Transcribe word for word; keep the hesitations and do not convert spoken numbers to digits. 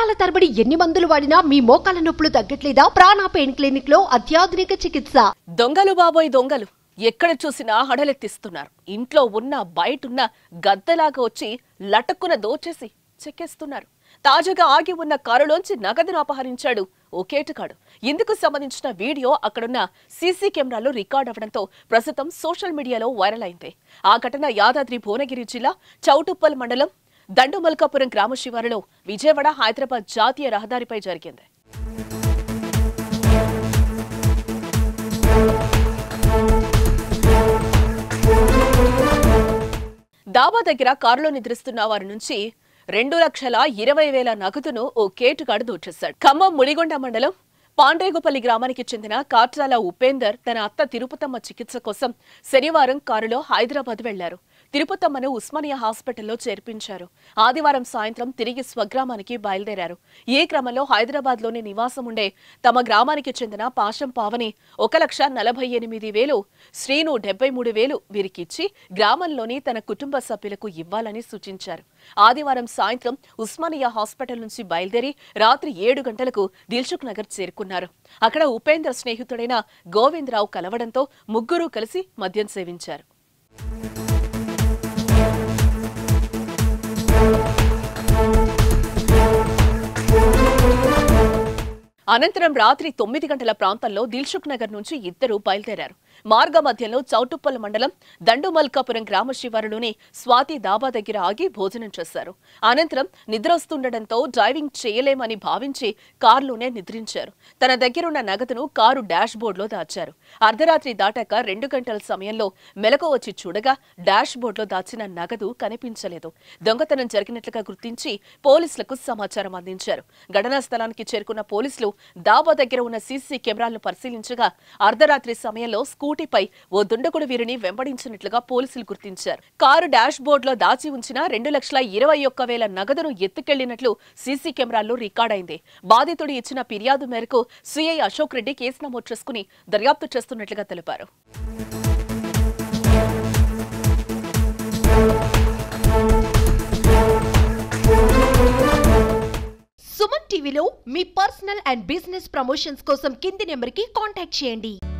సంవత్సరాల తరబడి ఎన్ని మందులు వాడినా మీ మోకాల నొప్పులు తగ్గట్లేదా? ప్రాణ పెయిన్ క్లినిక్ లో అత్యాధునిక చికిత్స. దొంగలు బాబోయ్ దొంగలు ఎక్కడ చూసినా హడలెత్తిస్తున్నారు. ఇంట్లో ఉన్న బయటున్న గద్దలాగా వచ్చి లటక్కున దోచేసి చెక్కేస్తున్నారు. తాజాగా ఆగి ఉన్న కారులోంచి నగదును అపహరించాడు ఓ కేటుగాడు. ఇందుకు సంబంధించిన వీడియో అక్కడున్న సీసీ కెమెరాలో రికార్డ్ అవ్వడంతో ప్రస్తుతం సోషల్ మీడియాలో వైరల్ అయింది. ఆ ఘటన యాదాద్రి భువనగిరి జిల్లా చౌటుప్పల్ మండలం దండుమల్కాపురం గ్రామ శివారులో విజయవాడ హైదరాబాద్ జాతీయ రహదారిపై జరిగింది. దాబా దగ్గర కారులో నిద్రిస్తున్న వారి నుంచి రెండు లక్షల ఇరవై వేల నగదును ఓ కేటుగాడు దోచేశాడు. ఖమ్మం ముడిగొండ మండలం పాండ్రేగుపల్లి గ్రామానికి చెందిన కాట్రాల ఉపేందర్ తన అత్త తిరుపతమ్మ చికిత్స కోసం శనివారం కారులో హైదరాబాద్ వెళ్లారు. తిరుపతమ్మను ఉస్మానియా హాస్పిటల్లో చేర్పించారు. ఆదివారం సాయంత్రం తిరిగి స్వగ్రామానికి బయలుదేరారు. ఈ క్రమంలో హైదరాబాద్ లోని నివాసం ఉండే తమ గ్రామానికి చెందిన పాశం పావని ఒక లక్ష నలభై ఎనిమిది వేలు, శ్రీను డెబ్బై మూడు వేలు వీరికిచ్చి గ్రామంలోని తన కుటుంబ సభ్యులకు ఇవ్వాలని సూచించారు. ఆదివారం సాయంత్రం ఉస్మానియా హాస్పిటల్ నుంచి బయలుదేరి రాత్రి ఏడు గంటలకు దిల్సుఖ్ నగర్ చేరుకున్నారు. అక్కడ ఉపేందర్ స్నేహితుడైన గోవిందరావు కలవడంతో ముగ్గురు కలిసి మద్యం సేవించారు. అనంతరం రాత్రి తొమ్మిది గంటల ప్రాంతంలో దిల్సుఖ్ నగర్ నుంచి ఇద్దరు బయలుదేరారు. మార్గ మధ్యంలో చౌటుప్పల్ మండలం దండుమల్కాపురం గ్రామ శివారులోని స్వాతి దాబా దగ్గర ఆగి భోజనం చేశారు. అనంతరం నిద్రొస్తుండటంతో డ్రైవింగ్ చేయలేమని భావించి కారులోనే నిద్రించారు. తన దగ్గరున్న నగదును కారు డాష్ బోర్డులో దాచారు. అర్ధరాత్రి దాటాక రెండు గంటల సమయంలో మెలకు వచ్చి చూడగా డాష్ బోర్డులో దాచిన నగదు కనిపించలేదు. దొంగతనం జరిగినట్లుగా గుర్తించి పోలీసులకు సమాచారం అందించారు. ఘటనా స్థలానికి చేరుకున్న పోలీసులు దాబా దగ్గర ఉన్న సీసీ కెమెరాలను పరిశీలించగా అర్ధరాత్రి సమయంలో స్కూటీపై ఓ దుండగుడు వీరిని వెంబడించినట్లుగా పోలీసులు గుర్తించారు. కారు డాష్ బోర్డులో దాచి ఉంచిన రెండు లక్షల ఇరవై ఒక్క వేల నగదును ఎత్తుకెళ్లినట్లు సీసీ కెమెరాల్లో రికార్డైంది. బాధితుడు ఇచ్చిన ఫిర్యాదు మేరకు సీఐ అశోక్ రెడ్డి కేసు నమోదు చేసుకుని దర్యాప్తు చేస్తున్నట్లుగా తెలిపారు. సుమన్ టీవీలో మీ పర్సనల్ అండ్ బిజినెస్ ప్రమోషన్స్ కోసం కింది నెంబర్కి కాంటాక్ట్ చేయండి.